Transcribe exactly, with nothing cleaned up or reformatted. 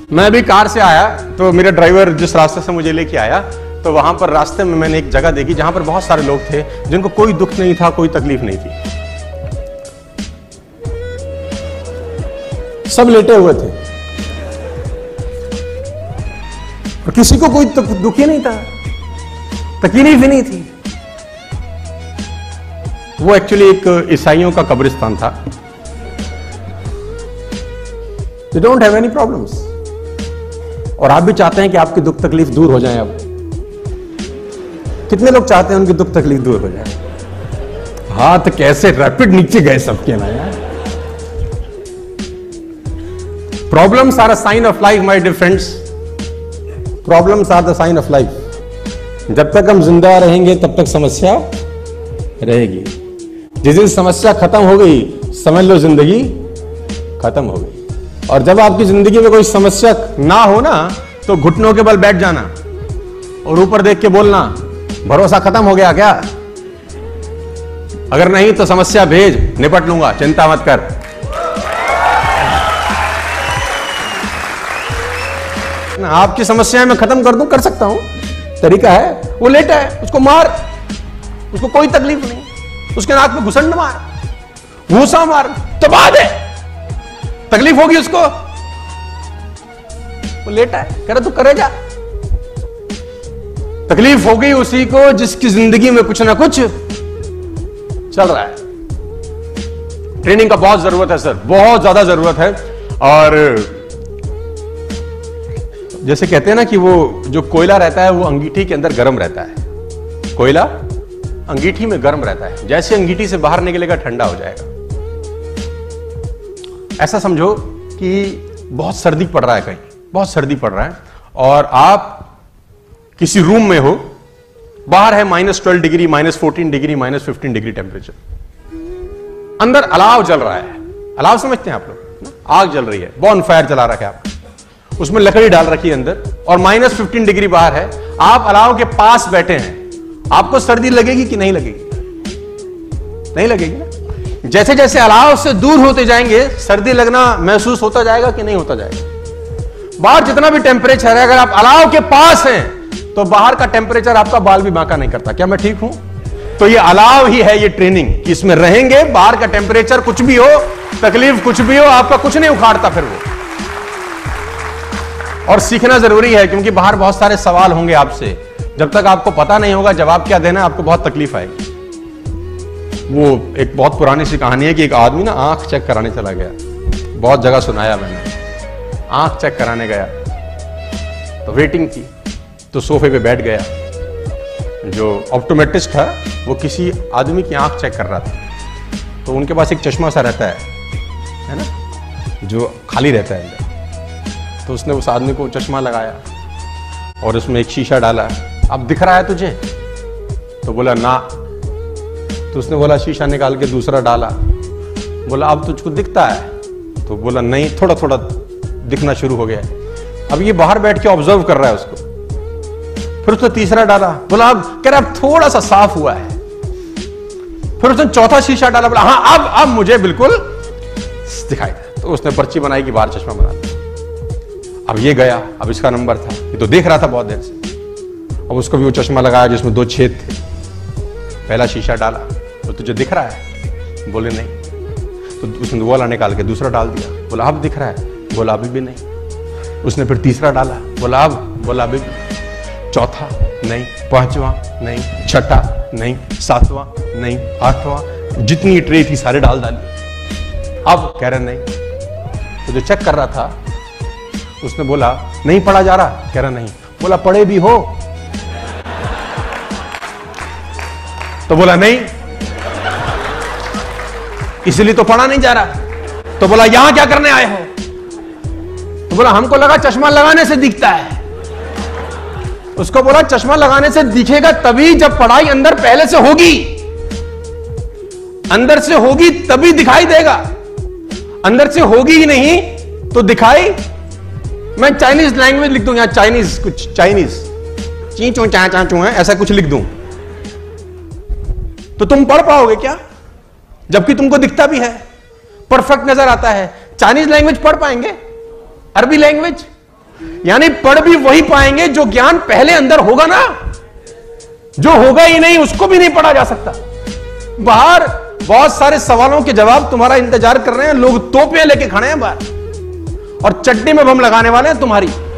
मैं अभी कार से आया तो मेरा ड्राइवर जिस रास्ते से मुझे लेके आया तो वहां पर रास्ते में मैंने एक जगह देखी जहां पर बहुत सारे लोग थे जिनको कोई दुख नहीं था, कोई तकलीफ नहीं थी, सब लेटे हुए थे और किसी को कोई दुख ही नहीं था, तकलीफ ही नहीं थी। वो एक्चुअली एक ईसाइयों का कब्रिस्तान था। They don't have any problems। और आप भी चाहते हैं कि आपकी दुख तकलीफ दूर हो जाए। अब कितने लोग चाहते हैं उनकी दुख तकलीफ दूर हो जाए? हाथ कैसे रैपिड नीचे गए सबके ना यार। Problems are a sign of life my dear friends, problems are the sign of life. जब तक हम जिंदा रहेंगे तब तक समस्या रहेगी। जिस दिन समस्या खत्म हो गई समझ लो जिंदगी खत्म हो गई। और जब आपकी जिंदगी में कोई समस्या ना हो ना तो घुटनों के बल बैठ जाना और ऊपर देख के बोलना भरोसा खत्म हो गया क्या? अगर नहीं तो समस्या भेज, निपट लूंगा, चिंता मत कर। आपकी समस्याएं मैं खत्म कर दूं, कर सकता हूं, तरीका है। वो लेटा है, उसको मार, उसको कोई तकलीफ नहीं, उसके नाक में घुसंड मार, घूसा मार, दबा दे, तकलीफ होगी उसको। वो लेटा है, कह रहा तू करे जा। तकलीफ हो गई उसी को जिसकी जिंदगी में कुछ ना कुछ चल रहा है। ट्रेनिंग का बहुत जरूरत है सर, बहुत ज्यादा जरूरत है। और जैसे कहते हैं ना कि वो जो कोयला रहता है वो अंगीठी के अंदर गर्म रहता है, कोयला अंगीठी में गर्म रहता है, जैसे अंगीठी से बाहर निकलेगा ठंडा हो जाएगा। ऐसा समझो कि बहुत सर्दी पड़ रहा है, कहीं बहुत सर्दी पड़ रहा है और आप किसी रूम में हो, बाहर है minus twelve degree, minus fourteen degree, minus fifteen degree temperature, अंदर अलाव जल रहा है। अलाव समझते हैं आप लोग? आग जल रही है, बॉन फायर जला रखा है आपने, उसमें लकड़ी डाल रखी है अंदर और माइनस फिफ्टीन डिग्री बाहर है। आप अलाव के पास बैठे हैं, आपको सर्दी लगेगी कि नहीं लगेगी? नहीं लगेगी ना। जैसे जैसे अलाव से दूर होते जाएंगे सर्दी लगना महसूस होता जाएगा कि नहीं होता जाएगा? बाहर जितना भी टेम्परेचर है, अगर आप अलाव के पास हैं तो बाहर का टेम्परेचर आपका बाल भी बांका नहीं करता। क्या मैं ठीक हूं? तो ये अलाव ही है, ये ट्रेनिंग कि इसमें रहेंगे, बाहर का टेम्परेचर कुछ भी हो, तकलीफ कुछ भी हो, आपका कुछ नहीं उखाड़ता फिर वो। और सीखना जरूरी है क्योंकि बाहर बहुत सारे सवाल होंगे आपसे। जब तक आपको पता नहीं होगा जवाब क्या देना, आपको बहुत तकलीफ आएगी। वो एक बहुत पुरानी सी कहानी है कि एक आदमी ना आंख चेक कराने चला गया, बहुत जगह सुनाया मैंने। आंख चेक कराने गया तो वेटिंग थी, तो सोफे पे बैठ गया। जो ऑप्टोमेट्रिस्ट था वो किसी आदमी की आंख चेक कर रहा था, तो उनके पास एक चश्मा सा रहता है है ना, जो खाली रहता है अंदर। तो उसने उस आदमी को चश्मा लगाया और उसमें एक शीशा डाला। अब दिख रहा है तुझे? तो बोला ना। तो उसने बोला शीशा निकाल के दूसरा डाला। बोला अब तुझको दिखता है? तो बोला नहीं, थोड़ा थोड़ा दिखना शुरू हो गया। अब ये बाहर बैठ के ऑब्जर्व कर रहा है उसको। फिर उसने तीसरा डाला, बोला अब कह रहा अब थोड़ा सा साफ हुआ है। फिर उसने चौथा शीशा डाला, बोला हाँ अब अब मुझे बिल्कुल दिखाई दे। तो उसने पर्ची बनाई कि बाहर चश्मा बना दिया। अब ये गया, अब इसका नंबर था, ये तो देख रहा था बहुत देर से। अब उसको भी वो चश्मा लगाया जिसमें दो छेद थे। पहला शीशा डाला, तो तुझे दिख रहा है? बोले नहीं। तो उसने वो वाला निकाल के दूसरा डाल दिया। बोला अब दिख रहा है? बोला अभी भी नहीं। उसने फिर तीसरा डाला, बोला अब? बोला अभी भी। चौथा नहीं, पांचवा नहीं, छठा नहीं, सातवां नहीं, आठवां, जितनी ट्रे थी सारे डाल डाली। अब कह रहे नहीं। तो जो चेक कर रहा था उसने बोला नहीं पढ़ा जा रहा? कह रहा नहीं। बोला पढ़े भी हो? तो बोला नहीं, इसलिए तो पढ़ा नहीं जा रहा। तो बोला यहां क्या करने आए हो? तो बोला हमको लगा चश्मा लगाने से दिखता है। उसको बोला चश्मा लगाने से दिखेगा तभी जब पढ़ाई अंदर पहले से होगी, अंदर से होगी तभी दिखाई देगा। अंदर से होगी ही नहीं तो दिखाई। मैं चाइनीज लैंग्वेज लिख दूं यहां, चाइनीज कुछ चाइनीज ची चू चा चा चू है ऐसा कुछ लिख दूं तो तुम पढ़ पाओगे क्या? जबकि तुमको दिखता भी है, परफेक्ट नजर आता है। चाइनीज लैंग्वेज पढ़ पाएंगे? अरबी लैंग्वेज यानी पढ़ भी वही पाएंगे जो ज्ञान पहले अंदर होगा ना। जो होगा ही नहीं उसको भी नहीं पढ़ा जा सकता। बाहर बहुत सारे सवालों के जवाब तुम्हारा इंतजार कर रहे हैं, लोग तोपे लेके खड़े हैं बाहर और चट्टी में बम लगाने वाले हैं तुम्हारी।